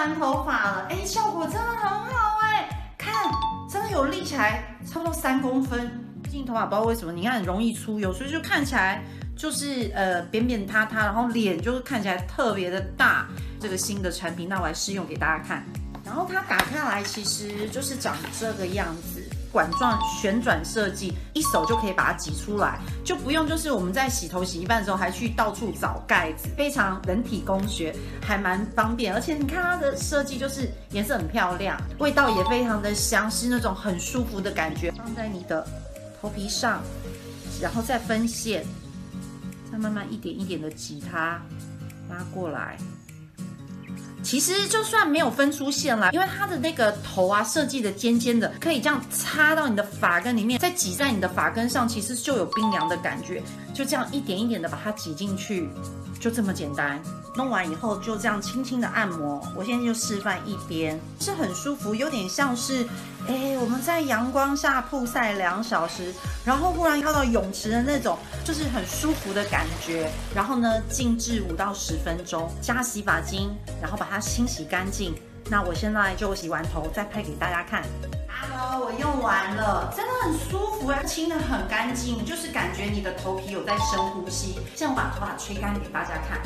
完头发了，哎，效果真的很好哎，看，真的有立起来，差不多3公分。最近头发不知道为什么，你看很容易出油，所以就看起来就是扁扁塌塌，然后脸就是看起来特别的大。这个新的产品，那我来试用给大家看。然后它打开来其实就是长这个样子。管状旋转设计，一手就可以把它挤出来，就不用就是我们在洗头洗一半的时候还去到处找盖子，非常人体工学，还蛮方便。而且你看它的设计就是颜色很漂亮，味道也非常的香，是那种很舒服的感觉。放在你的头皮上，然后再分线，再慢慢一点一点的挤它，拉过来。其实就算没有分出线来，因为它的那个头啊设计的尖尖的，可以这样插到你的发根里面，再挤在你的发根上，其实就有冰凉的感觉。就这样一点一点的把它挤进去，就这么简单。弄完以后就这样轻轻的按摩。我现在就示范一边，是很舒服，有点像是，我们在阳光下曝晒2小时，然后忽然跳到泳池的那种，就是很舒服的感觉。然后呢，静置5到10分钟，加洗发精，然后把它清洗干净。那我现在就洗完头，再拍给大家看。Hello， 我用完了，真的很舒服哎，清得很干净，就是感觉你的头皮有在深呼吸。现在我把头发吹干给大家看。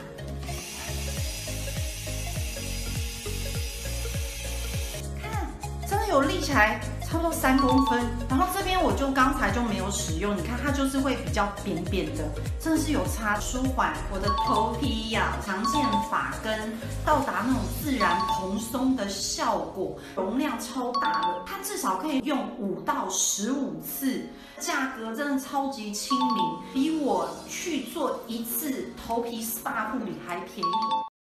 真的有立起来，差不多3公分。然后这边我就刚才就没有使用，你看它就是会比较扁扁的，真的是有差，舒缓我的头皮呀，强健发根，到达那种自然蓬松的效果，容量超大的，它至少可以用5到15次，价格真的超级亲民，比我去做1次头皮 SPA 护理还便宜。